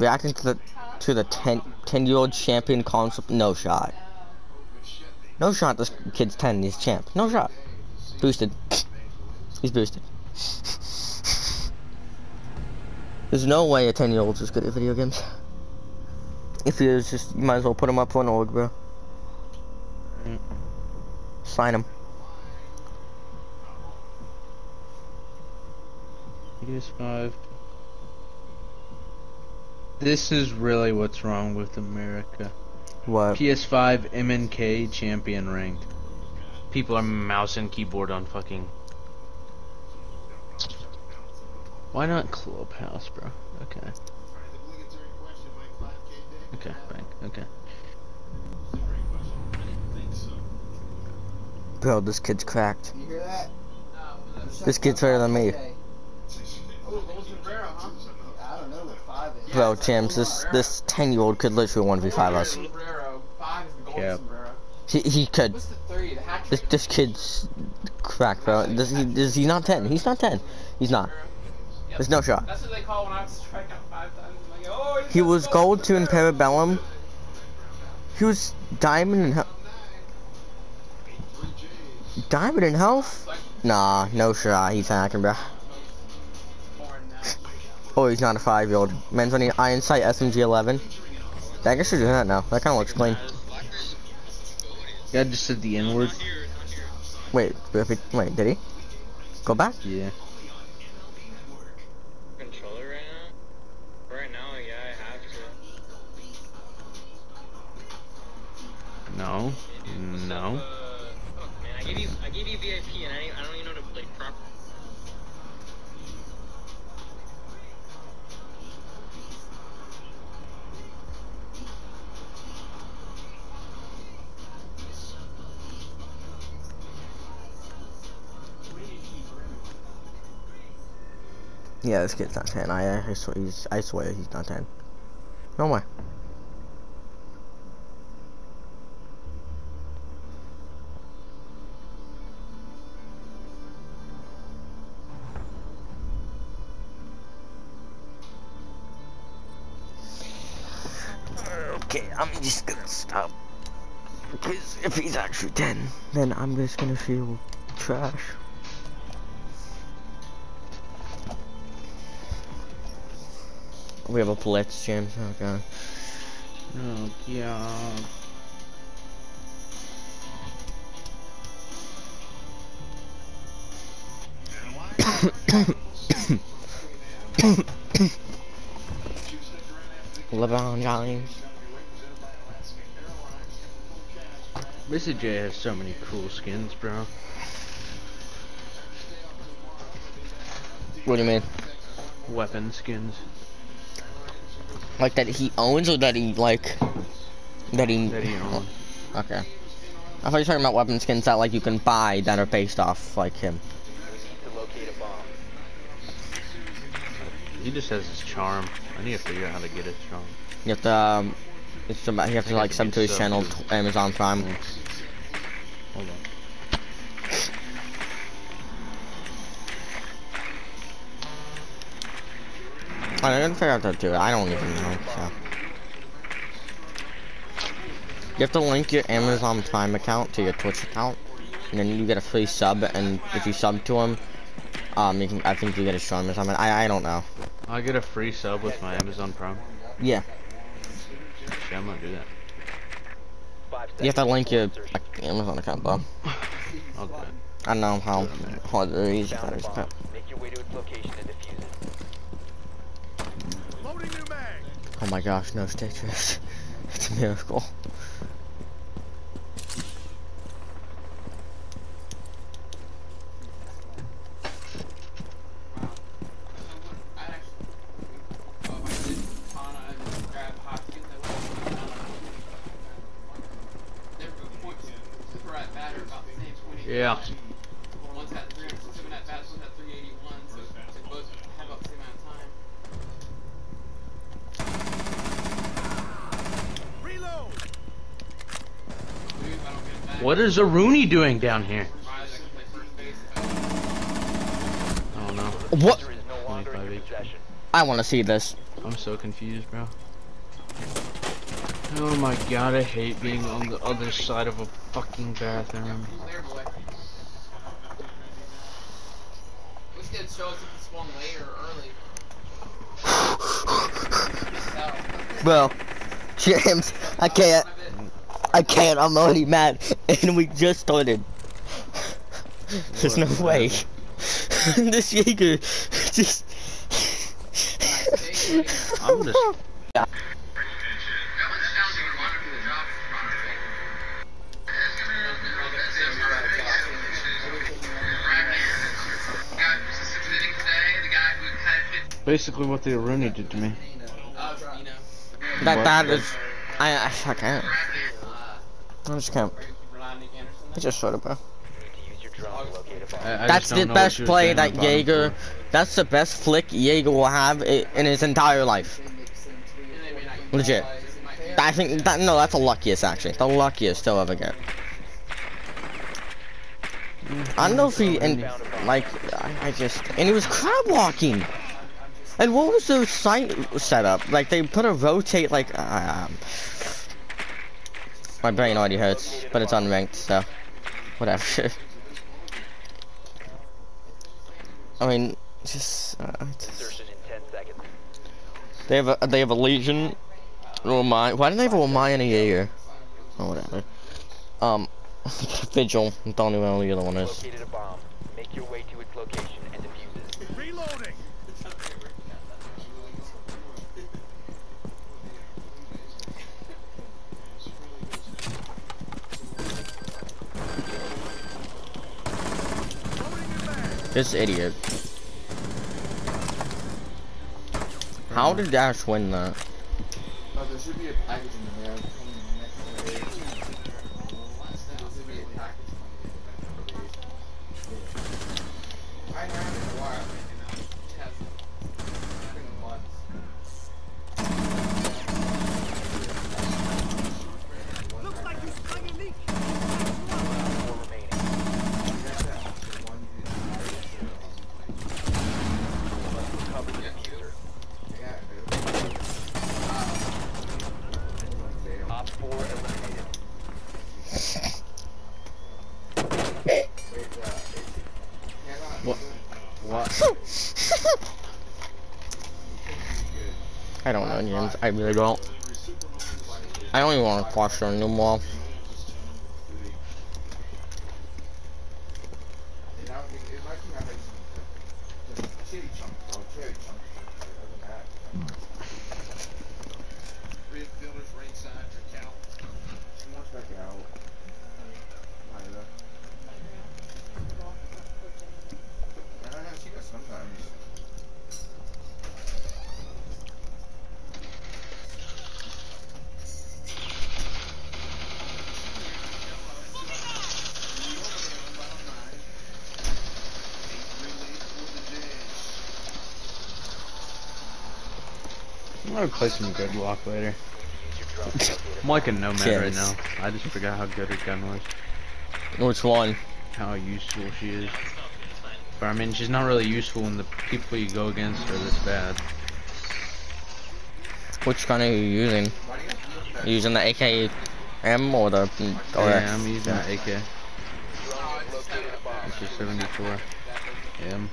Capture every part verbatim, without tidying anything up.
reacting to the to the ten ten year old champion concept. No shot. No shot. This kid's ten. He's champ. No shot. Boosted. He's boosted. There's no way a ten year old's as good at video games. If he is, just you might as well put him up for an org, bro. Mm. Sign him. P S five. This is really what's wrong with America. What? P S five M N K champion ranked. People are mouse and keyboard on fucking. Why not Clubhouse, bro? Okay. Okay, fine. Okay. Bro, this kid's cracked. This kid's better than me. Bro, James, this this ten year old could literally one v five us. Yep. He he could. This this kid's cracked, bro. Does he is he not ten? He's not ten. He's not. There's no shot. That's what they call when I strike out five times. Like, oh, He was gold two in Parabellum. He was diamond in health. Diamond in health? Nah, no shot. He's hacking, bro. Oh, he's not a five year old. Man's running Iron Sight S M G eleven. I guess you're doing that now. That kind of looks clean. Yeah, just said the N word. Wait, wait, did he? Go back? Yeah. Controller right now? Right now, yeah, I have to. No. No. Uh, fuck, man, I gave you, I gave you V I P, and I, I don't even know how to play proper. Yeah, this kid's not ten. I I swear he's I swear he's not ten. No way. Okay, I'm just gonna stop. Because if he's actually ten, then I'm just gonna feel trash. We have a blitz, James. Oh god. Oh god. LeBron James. Mister J has so many cool skins, bro. What do you mean? Weapon skins. Like that he owns, or that he like that he That he owns. Okay. I thought you were talking about weapon skins that like you can buy that are based off like him. He just has his charm. I need to figure out how to get his charm. You have to um, it's about you have to like sub to his channel, to Amazon Prime. Hold on. I didn't figure out how to do it. I don't even know. So. You have to link your Amazon Prime account to your Twitch account, and then you get a free sub. And if you sub to him, um, you can. I think you get a stream or something. I I don't know. I get a free sub with my Amazon Prime. Yeah. Shit, I'm gonna do that. You have to link your like, Amazon account, though. I'll do it. I don't know how hard or easy that is, but. Make your way to its location and defuse it. Oh my gosh, no stitches. It's a miracle. Yeah. One's had three hundred sixty-seven at bats, one's had three eighty-one, so they both have about the same amount of time. What is a Rooney doing down here? What? There is no longer in your possession. I want to see this. I'm so confused, bro. Oh my god, I hate being on the other side of a fucking bathroom. There, boy. Wish they'd show us if he swung late or early. Well, James, I can't. I can't. I'm already mad, and we just started. There's no way. This Jaeger just. I'm just. Yeah. Basically what the Rooney did to me. That that is. I I, I can't. I just can't. I just showed up, bro. I, I That's just don't the know what best she was play doing that on bottom Jaeger. floor. That's the best flick Jaeger will have i- in his entire life. Legit. I think that no, that's the luckiest actually. The luckiest he'll ever get. I don't know if he and like I, I just and he was crab walking. And what was the site setup? Like they put a rotate like um, my brain already hurts, but it's unranked, so whatever. I mean, just, uh, just they have a they have a Legion, Romai. Why do they have a Romai and a Jaeger? Oh whatever. Um, Vigil. Don't even know who the other one is. Located a bomb. Make your way to its location and defuse it. Reloading. This idiot. How did Dash win that? Oh, there should be a package in the mail coming in the next few days. There should be a package coming in the next few days. I haven't in a while. It hasn't. It's been months. Looks like you sprung a leak. Four remaining. Cover the diffuser. Op four eliminated. What? What? I don't know, James. I really don't. I don't even want to question anymore. Midfielders ringside for count. I'm gonna play some good walk later. I'm like a nomad right Yes. now. I just forgot how good her gun was. Which one? How useful she is. But I mean, she's not really useful when the people you go against are this bad. Which gun are you using? You using the A K M or the? Or Yeah, I'm using that A K. It's just seventy-four. M.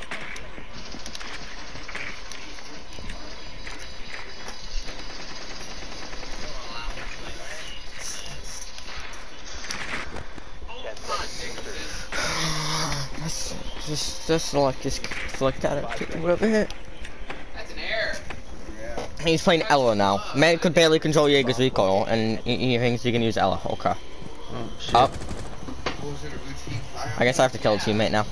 Just, just like just flicked at it over here. That's an error. He's playing Ella now. Man could barely control Jaeger's recoil, and he, he thinks he can use Ella. Okay. Oh, shit. Up. I guess I have to kill a teammate now.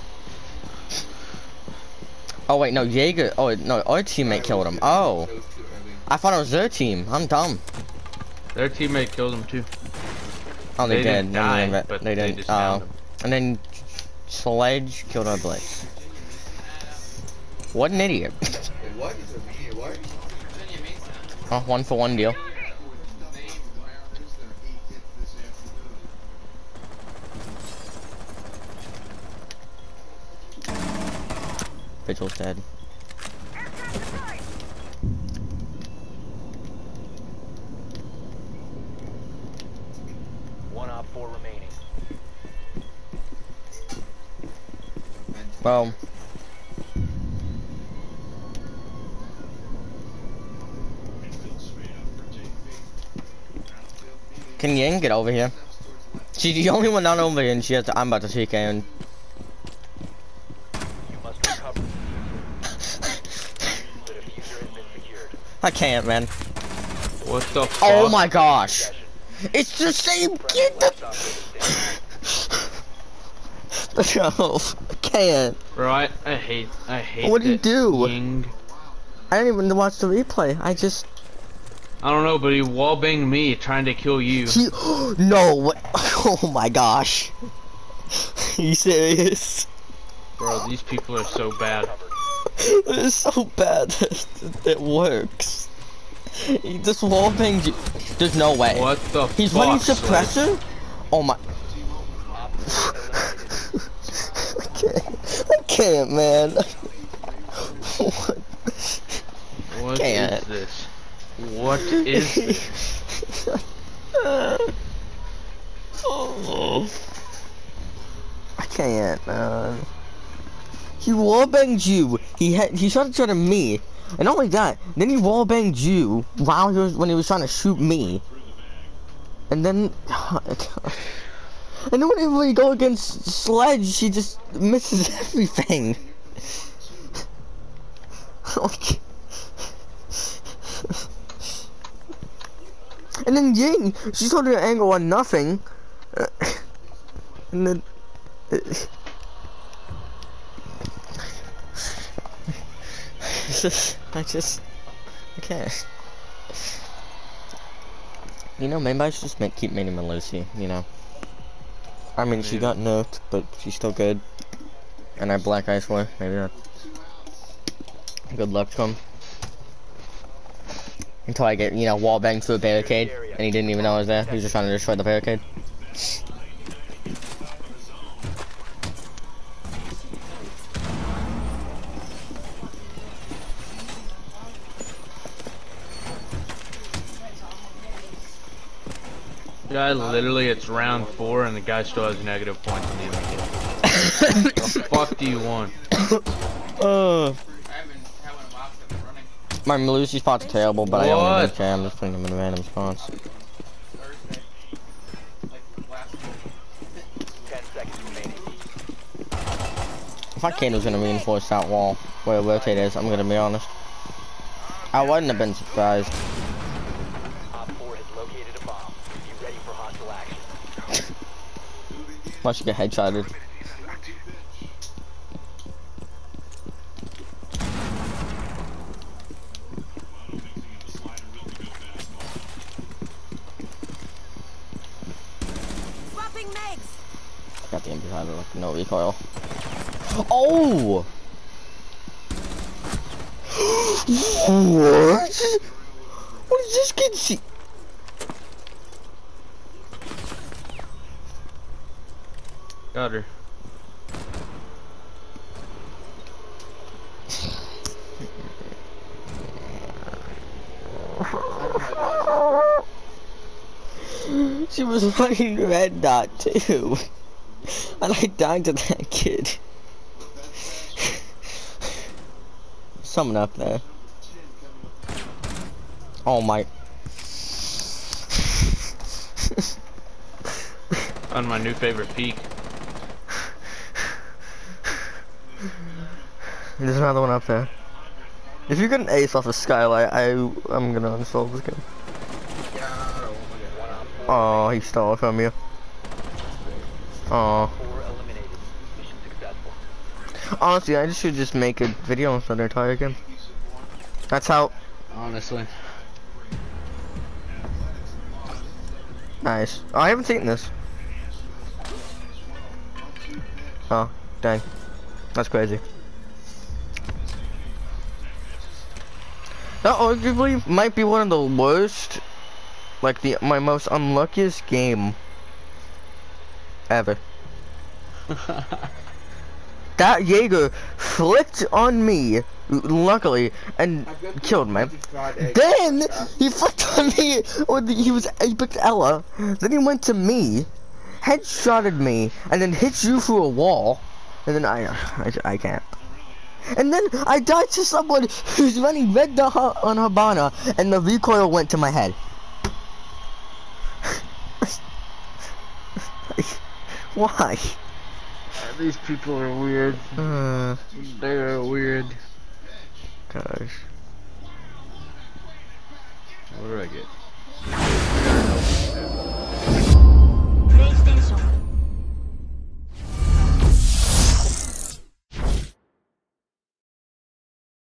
Oh wait, no, Jaeger. Oh no, our teammate killed him. Oh, I thought it was their team. I'm dumb. Their teammate killed him too. Oh, they, They did. didn't No, die, they, but they they didn't. just Oh, found him. and then Sledge killed our Blitz. What an idiot. What is a media? What? Oh, one for one deal. Vigil's dead. four remaining. Well. Can Ying get over here? She's the only one not over here, and she has to, I'm about to take and You must recover. The diffuser has been secured. I can't, man. What the fuck? Oh my gosh! It's the same kid. No, I can't. Bro, I, I hate, I hate What do you that do? Ying. I didn't even watch the replay. I just. I don't know, but he wallbanged me trying to kill you. He, no, what? Oh my gosh. Are you serious? Bro, these people are so bad. It's so bad that it works. He just wallbanged you. There's no way. What the He's fuck? running Slade? suppressor? Oh my. I can't. I can't, man. What? What Can't. is this? What is this? Oh. I can't, man. He wallbanged you. He had he shot each other me, and not only that, then he wallbanged you while he was when he was trying to shoot me, and then and then whenever we go against Sledge, she just misses everything. Like. And then Ying, she's holding an angle on nothing, uh, and then. Uh, it's just, I just, I can't. You know, maybe I should just make, keep making my Lucy, you know. I mean, she got nerfed, but she's still good. And I black ice for her, maybe not. Good luck to him. Until I get, you know, wall banged through a barricade, and he didn't even know I was there. He was just trying to destroy the barricade. Guy, literally, it's round four, and the guy still has negative points in the M V P. The fuck do you want? uh, I haven't had one of Ops that's running. my Lucy spot's terrible, but I don't What? really care. I'm just putting them in random spots. Thursday. Like last week. Ten seconds remaining. If I can't, who's gonna reinforce that wall where the rotate is, I'm gonna be honest. I wouldn't have been surprised. Op four has located a bomb. Be ready for hostile action. Unless you get headshotted. Got the M P five, like no recoil. Oh! What? What is this kid see? Got her. She was running red dot too. And I died to that kid. Someone up there. Oh my. On my new favorite peak. There's another one up there. If you get an ace off a skylight, I I'm gonna uninstall this game. Oh, he stole it from you. Oh. Four eliminated. Mission successful. Honestly, I just should just make a video instead of try again. That's how. Honestly. Nice. Oh, I haven't seen this. Oh, dang. That's crazy. That arguably might be one of the worst, like the my most unluckiest game ever. That Jaeger flicked on me, luckily, and killed me. Then he flicked on me, or the, he was Apex Ella. Then he went to me, headshotted me and then hits you through a wall, and then I, I, I can't. And then I died to someone who's running red dot on Habana, and the recoil went to my head. Why? These people are weird. Uh, They're weird. gosh. What do I get?